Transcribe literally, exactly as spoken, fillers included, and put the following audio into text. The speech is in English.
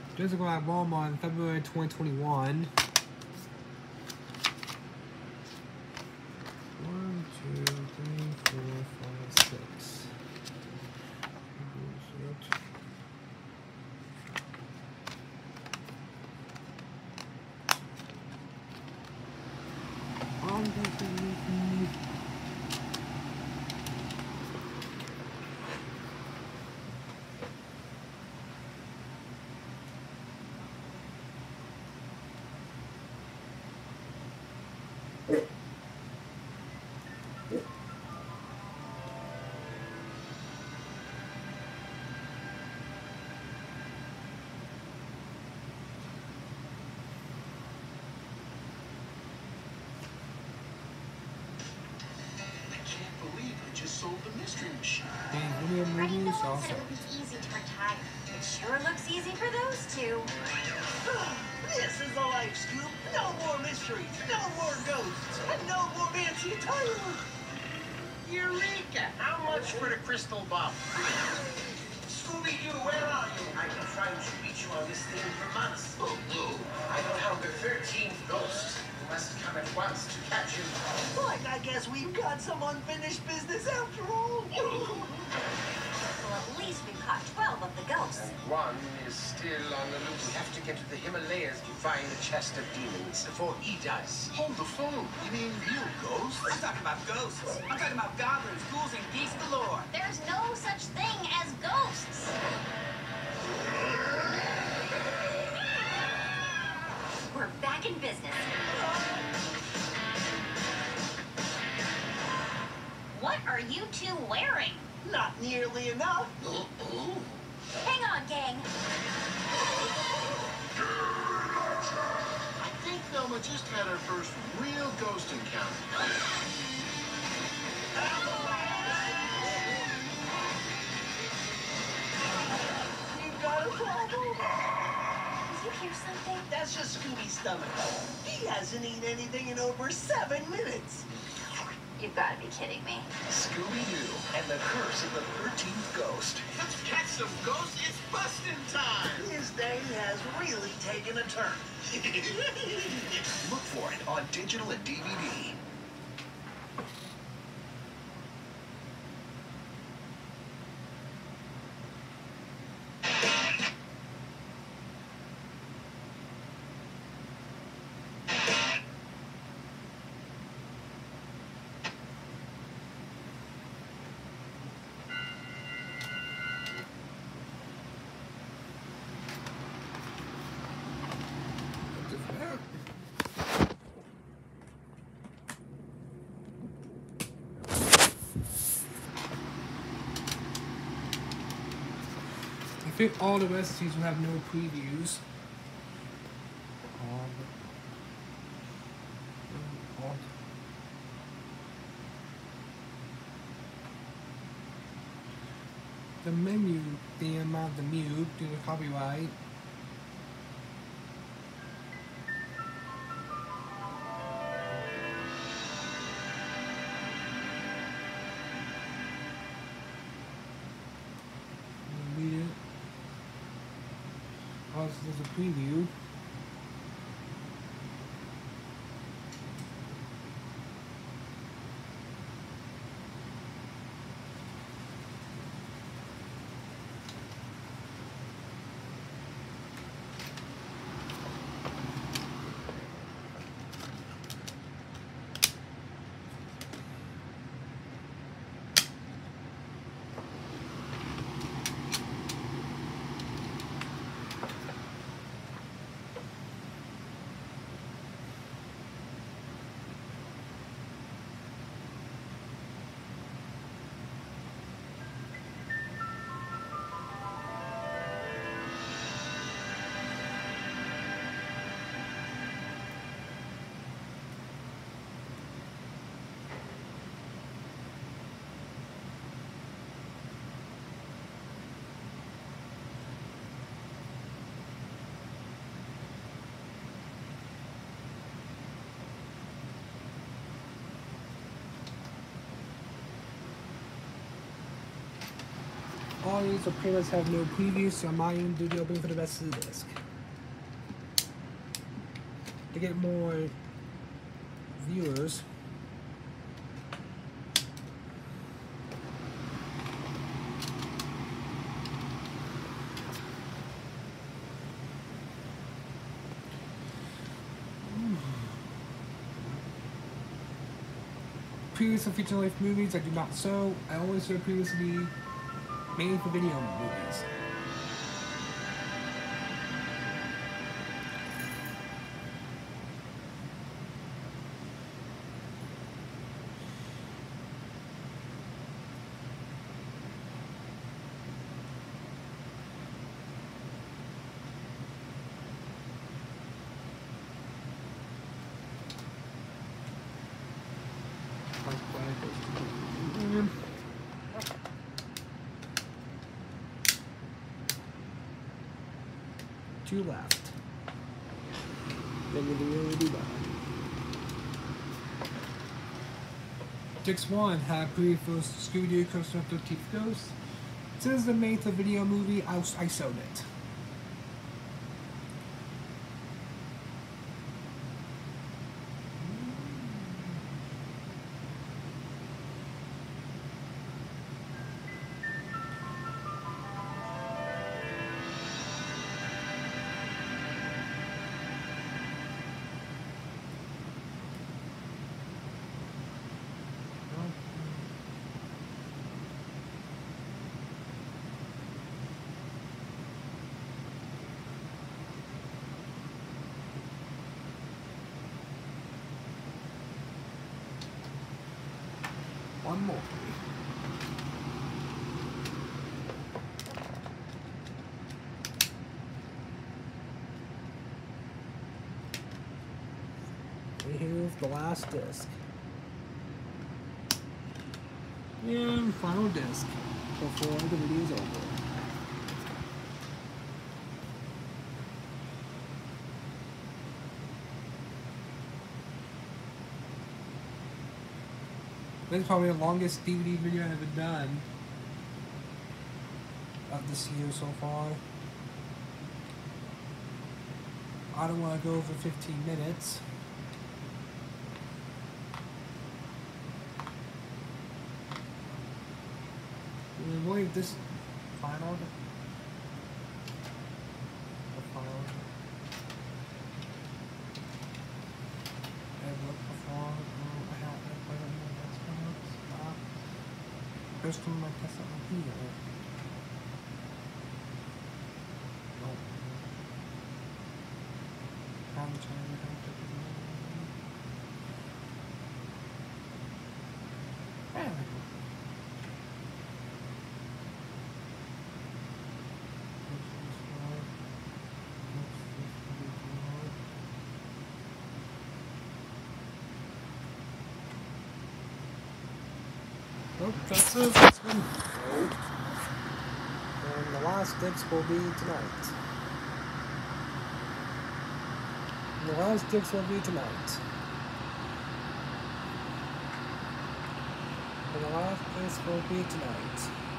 Physical at Walmart in February twenty twenty-one. One, two, three, four, five, six. Sold the mystery machine. And video movies also. It would be easy to retire. It sure looks easy for those two. This is the life, Scoop. No more mysteries, no more ghosts, and no more Nancy Tyler. Eureka! How much for the crystal ball? Scooby-Doo, where are you? I've been trying to reach you on this thing for months. Oh, oh. I don't have the thirteenth ghost. Must come at once to catch him. Like, I guess we've got some unfinished business after all. Well, at least we've caught twelve of the ghosts. And one is still on the loose. We have to get to the Himalayas to find the chest of demons before he does. Hold the phone. You mean real ghosts? I'm talking about ghosts. I'm talking about goblins, ghouls, and geese galore. There's no such thing as ghosts. We're back in business. What are you two wearing? Not nearly enough. Hang on, gang. I think Velma just had her first real ghost encounter. You got a problem? Did you hear something? That's just Scooby's stomach. He hasn't eaten anything in over seven minutes. You've got to be kidding me. Scooby-Doo and the curse of the thirteenth ghost. Let's catch some ghosts. It's busting time. His day has really taken a turn. Look for it on digital and D V D. I think all the rest of these will have no previews. Um, the menu theme of the mute due to copyright. There's a preview. quality, so pretty much have no previews, so I'm not even doing the opening for the rest of the disc. To get more viewers. Previous and feature length movies, I do not so. I always say previously made for video movies. Two left. Then we'll really do that. Disc one had previous Scooby-Doo Coaster thirteenth Ghost. Since the made the video movie, I, I sold it. One more. And here's the last disc. And final disc before the video is over. This is probably the longest D V D video I've ever done of this year so far. I don't want to go over fifteen minutes. I believe this final. The final. I've looked before. I have to play on the next one. First one, my test on here. Nope. I'm trying to have to do. There we go. Nope, that's it. That's one. Nope. And the last disc will be tonight. And the last disc will be tonight. And the last disc will be tonight.